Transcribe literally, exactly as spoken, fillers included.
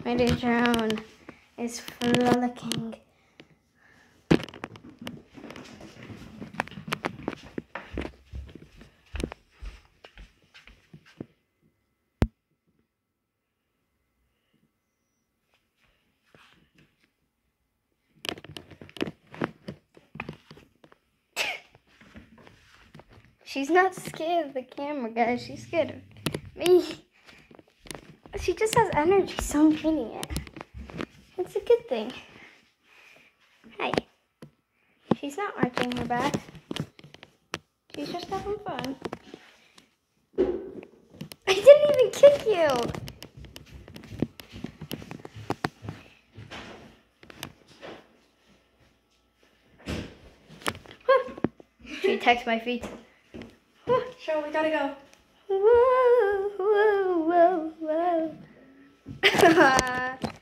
My new drone is frolicking. She's not scared of the camera, guys. She's scared of me. She just has energy, so I'm feeding it. It's a good thing. Hey. She's not arching her back. She's just having fun. I didn't even kick you. She attacks my feet. Cheryl, we gotta go. Whoa, whoa, whoa, whoa.